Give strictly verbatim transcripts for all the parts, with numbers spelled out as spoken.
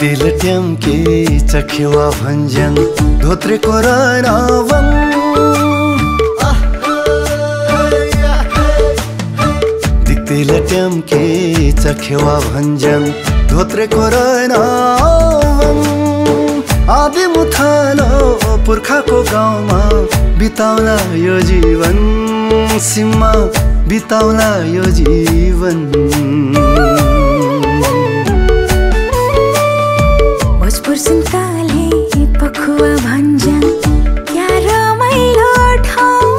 दिल ट्याम के चखेवा भंजन धोत्रे को रावण दिल ट्याम के चखेवा भंजन धोत्रे को रावण आदि मुथालो पुर्खा को गाउँमा बिताउला यो जीवन सीमा बिताउला यो जीवन भोजपुर सुनकाले पखुवा भञ्जन क्या रमाइलो ठाउँ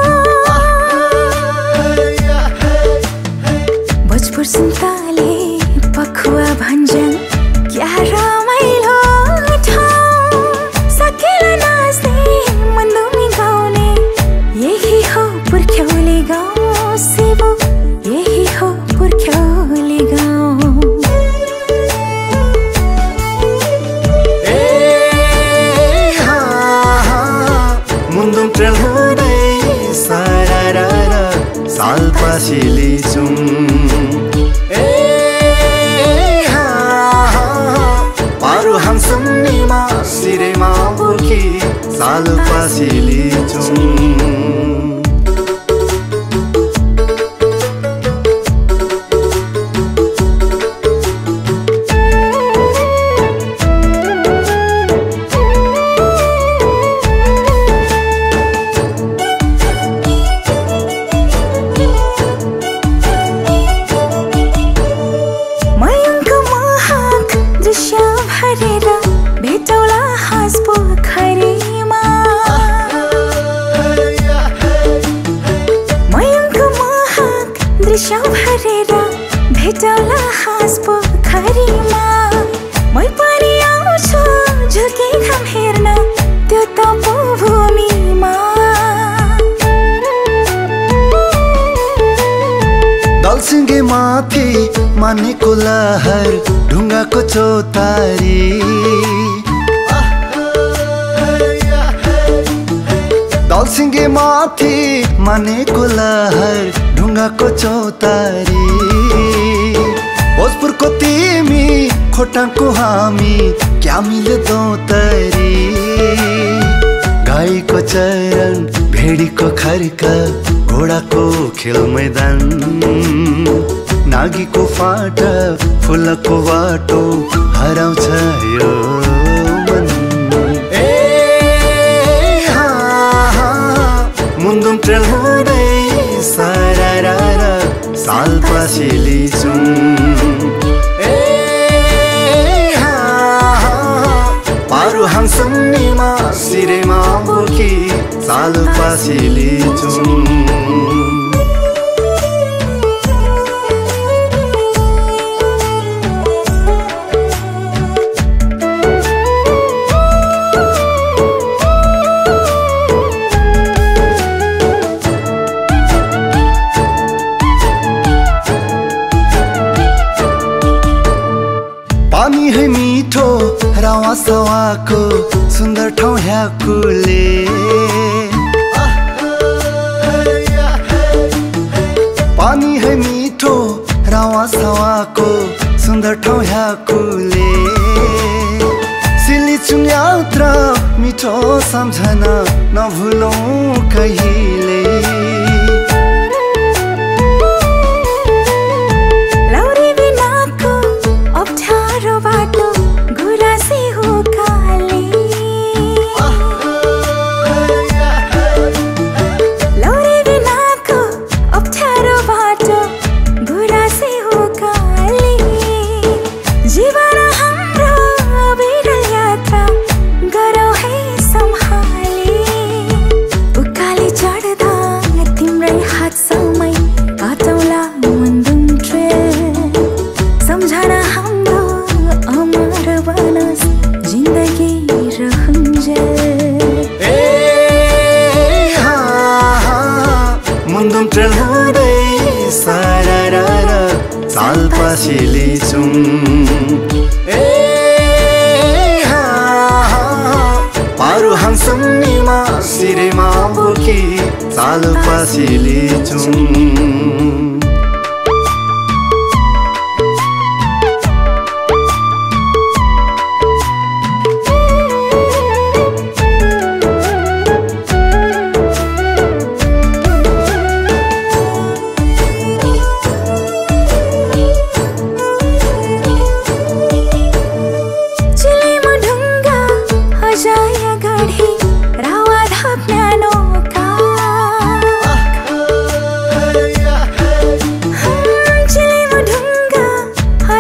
भोजपुर सुनकाले पखुवा भञ्जन क्या रमाइलो ठाउँ सकेला नाच्ने मन्दुमी गाउने यही हो पुर्ख्यौली गाउँ सेवो यही हो पुर्ख्यौली गाउँ मुन्दुम ट्रेल हुँदै सारा साल पासिली जुम पारु हामसम निमा सिरेमा बोकी साल पासिली जुम दृश्य भरेर भेटौला हाँस पोखरीमा मै पनि आउँछु झुके घाम हेर्न त्यो तपोभूमिमा दलसिंगे माथि मानेको लहर ढुङ्गाको चौतारी दलसिंगे माथि मानेको लहर ढुङ्गाको चौतारी भोजपुरको तिमी खोटाङको हामी क्या मिल्दो तरी गाईको चरण भेडीको खर्का घोडाको खेल मैदान नागीको फाटा फुलको बाटो हराउँछ यो मन मुन्दुम ट्रेल हुँदै सारा साल पासिली जुम पारु हामसम निमा सिरेमा बोकी साल पासिली जुम पानी है मीठो रावा सवाको सुन्दर ठाउँ ह्याकुले पानी है मीठो रावा सवाको सुन्दर ठाउँ ह्याकुले सिलिचुङ यात्रा मिठो सम्झना नभुलौँ कहिले मुन्दुम ट्रेल हुँदै सारा साल पासिली जुम पारु हामसम निमा सिरेमा बोकी साल पासिली जुम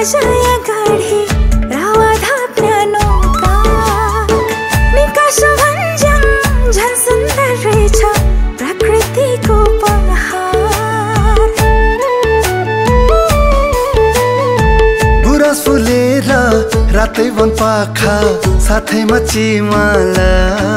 बजाया गाडी रावा धाप्यानो काग निकास भन्ज्याङ झन् सुन्दर रहेछ प्रकृतिको पहाड गुराँस फुलेर रातै वन पाखा साथैमा चिमाला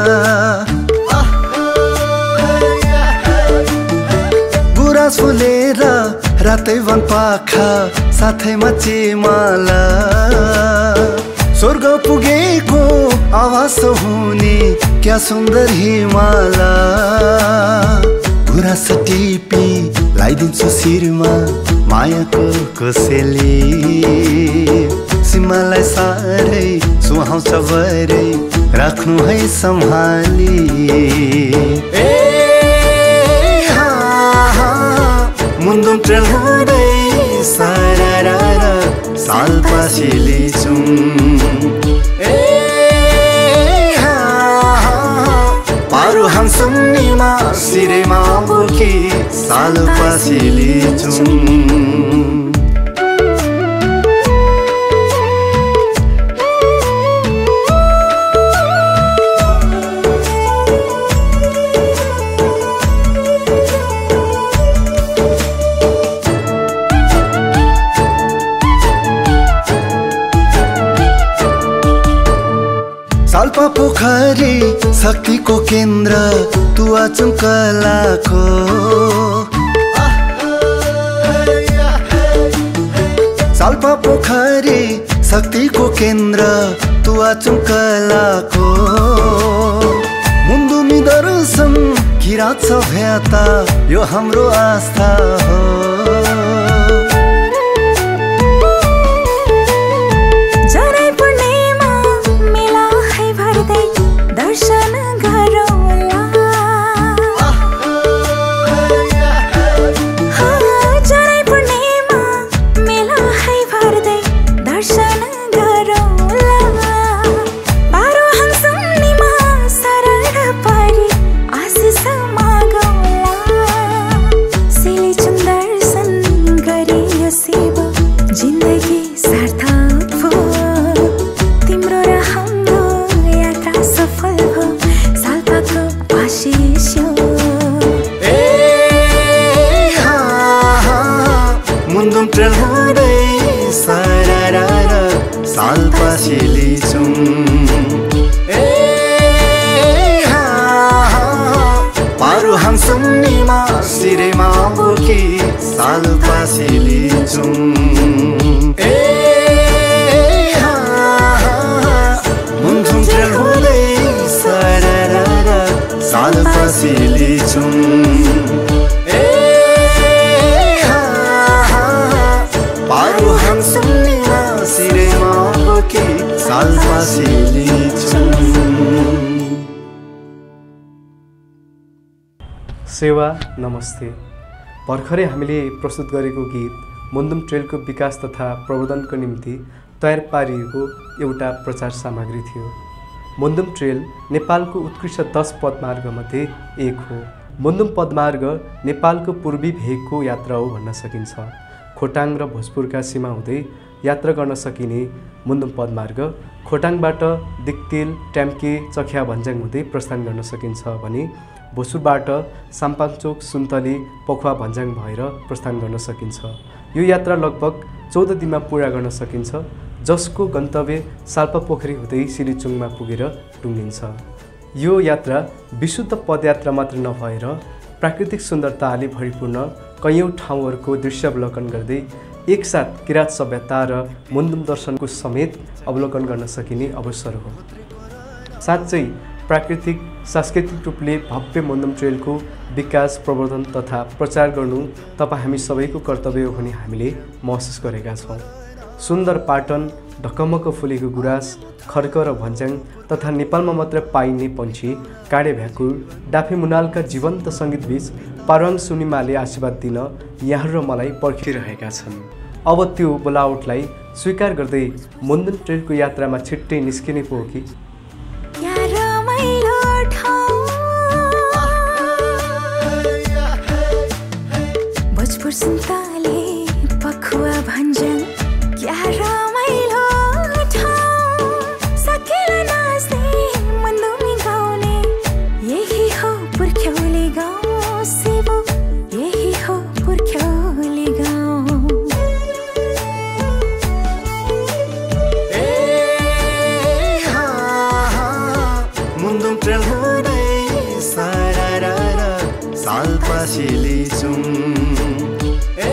गुराँस फुलेर रातै वन पाखा साथैमा चिमाला स्वर्ग पुगेको आवाज हुने क्या सुन्दर हिमाला गुराँस टिपी लाइदिन्छु शिरमा मायाको कोसेली सीमालाई साह्रै सुहाउँछ भरै राख्नु है सम्हाली ए हा हा मुन्दुम ट्रेल हुँदै सारा साल पासिली जुम ए हा हा पारो हम सुन्नीमा सिरेमा बोकी साल पासिली जुम साल्पा पोखरी शक्तिको केन्द्र तुवाचुङ कलाको साल्पा पोखरी शक्तिको केन्द्र तुवाचुङ कलाको मुन्दुमी दर्शन किराँत छ भ्याता यो हाम्रो आस्था हो सेवा नमस्ते। भर्खरै हामीले प्रस्तुत गरेको गीत मुन्दुम ट्रेलको विकास तथा प्रवर्धनको निम्ति तयार पारिएको एउटा प्रचार सामग्री थियो। मुन्दुम ट्रेल नेपालको उत्कृष्ट दस पदमार्गमध्ये एक हो। मुन्दुम पदमार्ग नेपालको पूर्वी भेगको यात्रा हो भन्न सकिन्छ। खोटाङ र भोजपुरका सीमा हुँदै यात्रा गर्न सकिने मुन्दुम पदमार्ग खोटाङबाट दिक्तेल, ट्याम्के, चखिया भन्ज्याङ हुँदै प्रस्थान गर्न सकिन्छ भने भोजपुरबाट साम्पाङचोक, सुन्तली, पखुवा भन्ज्याङ भएर प्रस्थान गर्न सकिन्छ। यो यात्रा लगभग चौध दिनमा पूरा गर्न सकिन्छ, जसको गन्तव्य साल्पा पोखरी हुँदै सिलिचुङमा पुगेर टुङ्गिन्छ। यो यात्रा विशुद्ध पदयात्रा मात्र नभएर प्राकृतिक सुन्दरताले भरिपूर्ण कैयौँ ठाउँहरूको दृश्यावलोकन गर्दै एकसाथ किराँत सभ्यता र मुन्दुम दर्शनको समेत अवलोकन गर्न सकिने अवसर हो। साँच्चै प्राकृतिक सांस्कृतिक रूपले भव्य मुन्दुम ट्रेलको विकास, प्रवर्धन तथा प्रचार गर्नु तपाईँ हामी सबैको कर्तव्य हो भनी हामीले महसुस गरेका छौँ। सुन्दर पाटन, ढकमक फुलेको गुराँस, खर्क र भन्ज्याङ तथा नेपालमा मात्र पाइने पन्छी काँडे भ्याकुर, डाफे मुनालका जीवन्त सङ्गीतबीच पारुवाङ सुनिमाले आशीर्वाद दिन यहाँ र मलाई पर्खिरहेका छन्। अब त्यो बोलावटलाई स्वीकार गर्दै मुन्दुम ट्रेलको यात्रामा छिट्टै निस्किने पो हो कि? भोजपुर सुन्तले, पखुवा भन्ज्याङ, क्या पासिली जुम ए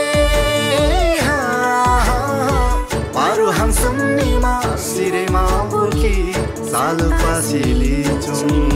पारु हम सुन्नीमा सिरेमा बोकी साल पासिली जुम